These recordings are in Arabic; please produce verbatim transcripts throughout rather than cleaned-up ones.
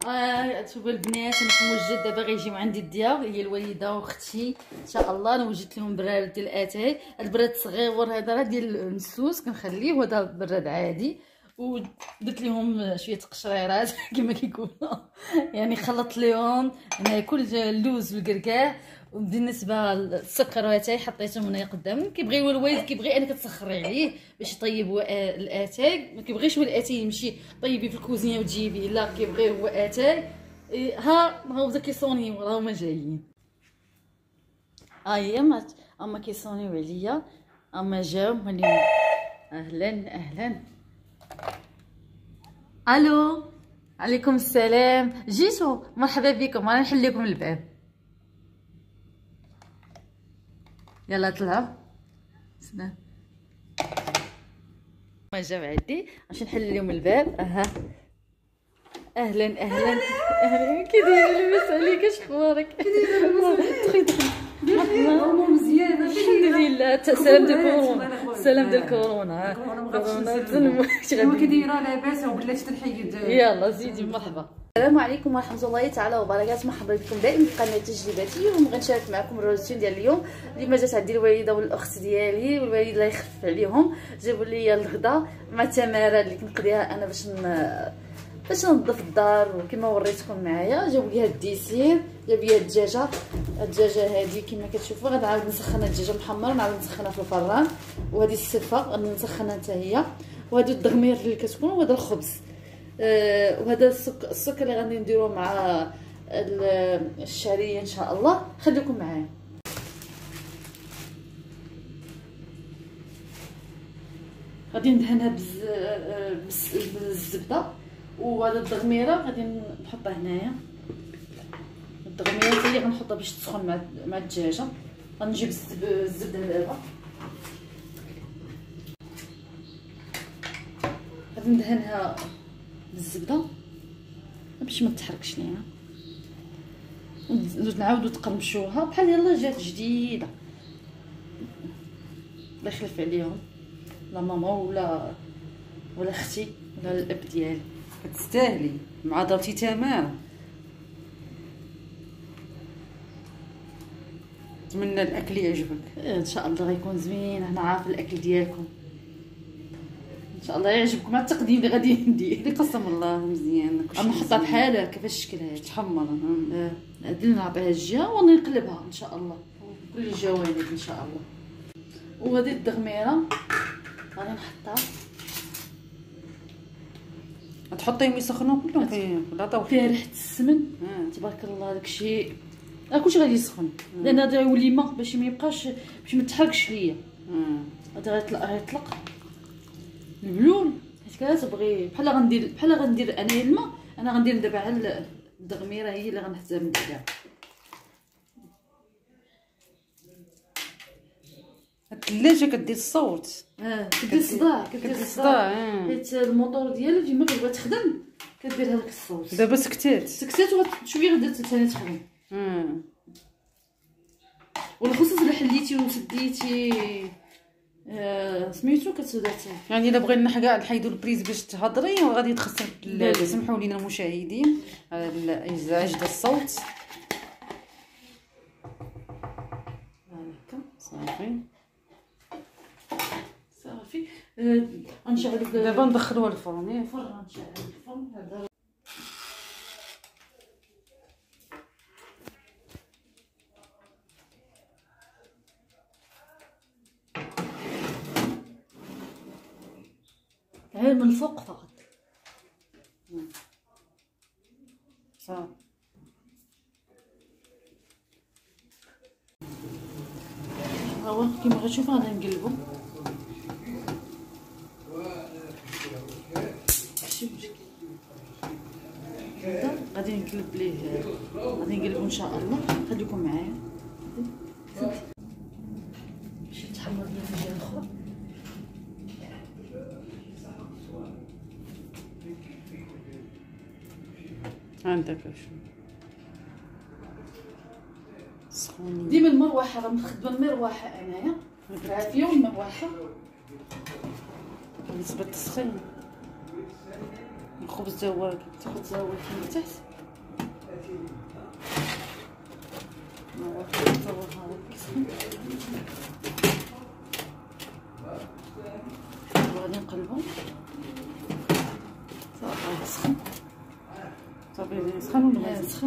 آه شوفوا البنات، انا كنوجد دابا غيجيو عندي الديار، هي الوالده واختي ان شاء الله. انا وجدت لهم براد ديال الاتاي، البراد الصغيور هذا راه ديال المسوس كنخليه، وهذا براد عادي. ودرت لهم شويه قشريرات كما كيقولوا، يعني خلطت لهم هنا كل اللوز والكركاع. وبالنسبه للسكر واتاي حطيتهم هنا قدامهم. كيبغيو الوالد كيبغي انا كتسخري عليه باش يطيب الاتاي، ما كيبغيش هو الاتاي يمشي طيبي في الكوزينه وتجيبي، لا كيبغي هو اتاي. ها هاو بدا كيصونيو راه هما جايين. ايا ما اما كيصونيو عليا، اما جاو هاني. اهلا اهلا. الو عليكم السلام، جيتو مرحبا بكم، انا نحل لكم الباب. يلا طلعوا سلام. ما جاو عندي باش نحل لهم الباب. اها اهلا اهلا اهلا. كي دايره؟ لاباس عليك؟ اش اخبارك؟ دخلي دخلي. مرحبا مزيان الحمد لله. سلام ديال كورونا، سلام ديال كورونا. كورونا كي دايره؟ لاباس وبلاتي تنحيد. يلا زيدي. مرحبا. السلام عليكم ورحمه الله تعالى وبركاته. مرحبا بكم دائما في قناه تجربتي. اليوم غنشارك معكم الروتين ديال اليوم. اليوم جات عندي الوالده والاخت ديالي، والوالد الله يخفف عليهم جابوا لي الغدا مع التماره اللي كنقضيها انا باش باش ننظف الدار وكما وريتكم معايا. جابوا لي هاد الديسير، جابوا لي الدجاجه. الدجاجه هذه كما كتشوفوا غنعاود نسخنها، الدجاجه محمره نعاود نسخنها في الفران. وهذه السلفه غنسخنها حتى هي، وهادو الدغمير اللي كتكون، وهذا الخبز. آه وهذا السكر السكر اللي غادي نديروه مع الشعريه ان شاء الله. خليكم معايا. غادي ندهنها بالزبده، وهذا الدغميره غادي نحطها هنايا. الدغميره اللي غنحطها باش تسخن مع مع الدجاجه. غنجيب الزبده دابا، غادي ندهنها بالزبده باش ما تحرقش لينا، ونعاودو تقرمشوها بحال يلا جات جديده. الله يخلف عليهم، لا ماما ولا ولا اختي ولا الاب ديالي. كتستاهلي مع ضربتي تمام. نتمنى الاكل يعجبك ان شاء الله، غيكون زوين. انا عارف الاكل ديالكم ان شاء الله يعجبكم. مع التقديم اللي غادي ندير قسم الله مزيان. اما نحطها بحالها كيفاش شكلها تحمر. هادي نعطيها الجهه ونقلبها ان شاء الله كل الجوانب ان شاء الله. وهذه الدغميره غادي نحطها. تحطيهم يسخنوا كلهم فيه ولا طاو فيها ريحه السمن. آه. تبارك الله. داكشي راه كلشي غادي يسخن، لان هذا يولي ما باش ما يبقاش باش ما تحرقش ليا. هذا غيطلق غيطلق البلول حيت كتبغي بحال غندير بحال غندير انايا الماء. انا غندير دابا على الدغميره هي اللي غنحتاج نديرها. الثلاجه كدير الصوت. اه كدير الصداع، كدير الصداع حيت الموطور ديالها فيما كتبغي تخدم كدير هذاك الصوت. دابا سكتات سكتات وشويه غدا ثاني تخدم. امم والخصوص الا حليتي وسديتي آه سميتو كتسداتي. يعني الا بغينا كاع نحيدوا البريز باش تهضري وغادي تخسر الثلاجه. سمحوا لينا المشاهدين على الازعاج ديال الصوت. هكا صافي صافي. آه غنشعلو دابا ندخلوها للفرن. ياك الفرن غنشعل الفرن هذا. غير من الفوق فقط. صافي هاهو كيما غتشوفوا غادي نقلبو. ماشي مشكل. غادي نقلب ليه، غادي نقلبو ان شاء الله. خليكم معايا باش يتحمر ليا في الجهه الاخرى. عندك سخوني. ديما المروحه راه مخدمه المروحه انايا بالعافيه والمروحه. بالنسبه للتسخين الخبز تا هو الخبز تا هو كاين تحت. غادي نقلبو صافي سخن صافي سخن ولا سخن.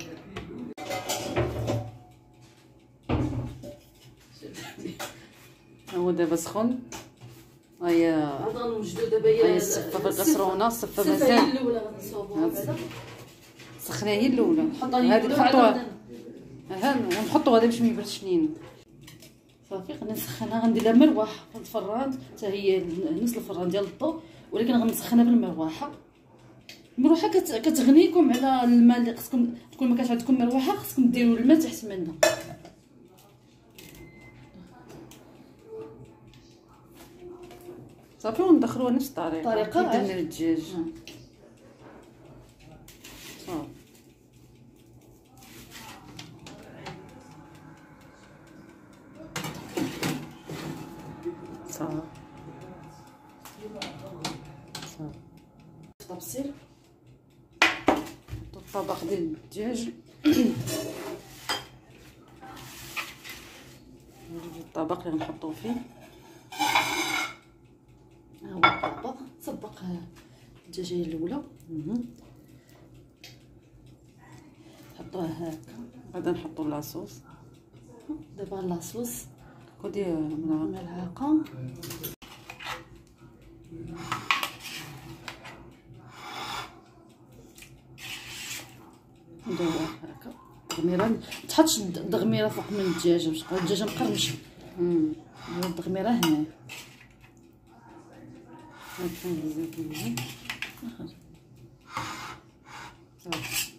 هو دابا سخن. هيا غنوجدو دابا هي الصفه في الكسرونه. الصفه مازال الاولى غنصاوبوها بعدا. سخنه هي الاولى. هذه نحطوها ها ونحطوها باش ما يبردش لينا. صافي غنسخنها. غندير لها مروحه في الفران حتى هي نص الفران ديال الضو، ولكن غنسخنها بالمروحه. المروحه كت... كتغنيكم على الماء اللي خصكم تكون. ما كانش عندكم مروحه خصكم ديروا الماء تحت منها. صافي وندخلوها نفس الطريقه طريقه كي درنا الدجاج. صافي صافي صافي تبصير الطبق ديال الدجاج. الطبق اللي غنحطوه فيه ها هو الطبق. تصبق الدجاجه الاولى نحطوها هكا. بعدا نحطو لاصوص. دابا لاصوص خدي ملعقه ملعقه. نديروها هكا دغميره. ما تحطش الدغميره فوق من الدجاجه باش تبقى الدجاجه مقرمشه. امم نديرو الدغميره هنا. هاكا نزيدو صافي.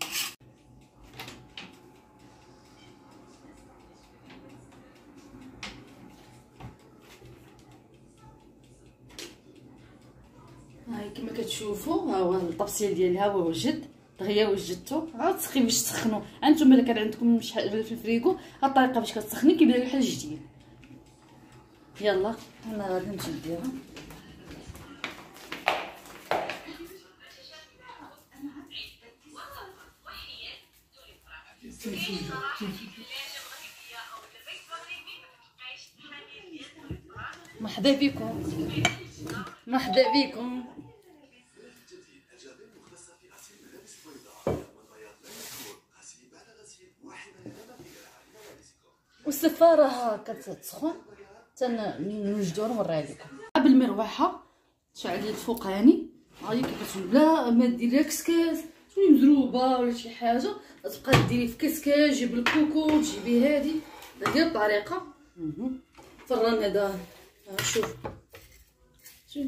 هاي كما كتشوفوا ها هو الطبسيل ديالي. ها هو وجد دغيا وجدتو. عاود تسخي باش تسخنوا. انتم الا كان عندكم شحال في الفريكو ها الطريقه باش كتسخني كيبان بحال جديد. يلا انا غادي نمشي نديرها. مرحبا بكم مرحبا بكم. والسفاره ها كتسخن تنوجدوها نوريها لكم. بالمروحه تشعلي الفوقاني. هاي كتقول لا ما ديري كسكاس شويه مزروبه ولا شي حاجه. تبقى ديري في كسكاس. جيب الكوكو تجيبي هذه. هذه الطريقه. فران هذا شوف شوف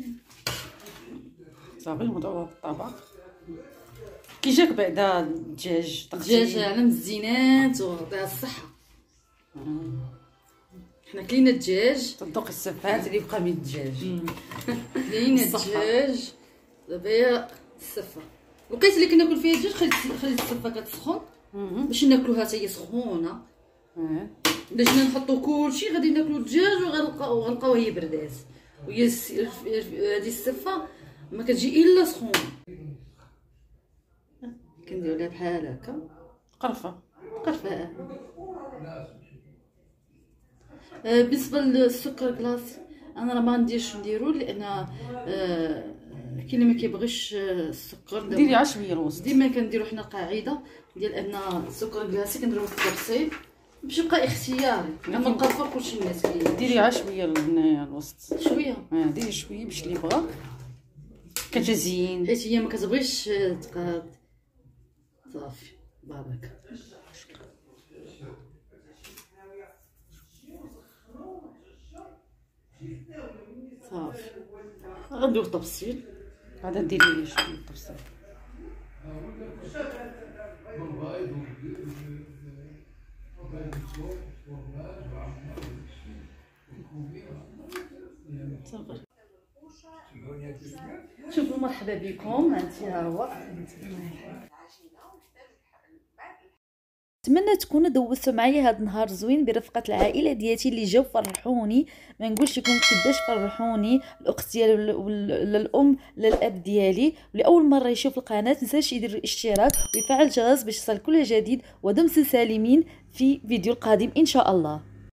صافي نوضعوها في الطبق. كي جاك بعدا الدجاج الدجاج على مزينات ويعطيها الصحه. حنا كلينا الدجاج. تذوق السفات اللي بقى من الدجاج. كلينا الدجاج. دابا السفه لقيت اللي كناكل فيها الدجاج. خليت خليت السفه كتسخن باش ناكلوها حتى هي سخونه. باش نحطو كلشي غادي ناكلو الدجاج وغنلقاو غنلقاوها هي بردات. وهي هذه السفه ما كتجي الا سخونه. كنديرو لها بحال هكا قرفه قرفه. آه بالنسبه للسكر كلاصي انا راه ما نديرش نديرو لان آه كاين اللي ما كيبغيش السكر. ديري عشويه الوسط. ديما كنديرو حنا قاعده ديال ان السكر كلاصي كنديروه في التبسيط باش يبقى اختياري. اما القرفه كلشي الناس كيديروا. ديري عشويه هنايا الوسط شويه. اه ديري شويه باش اللي بغا كتزين. حيت هي ما كتبغيش تقاد. صافي بارك. صافي غندير التبسيط. عاد ديري لي شويه التبسيط. صافي شوفوا مرحبا بكم. هانتي ها هو نتمنى تكونوا دوزتوا معايا هذا النهار زوين برفقه العائله ديالتي اللي جاو فرحوني. ما نقولش لكم قداش فرحوني الاخت ديالي ولا الام ولا الاب ديالي. لاول مره يشوف القناه ما تنساش يدير الاشتراك ويفعل الجرس باش يصل كل جديد. ودمتم سالمين في فيديو القادم ان شاء الله.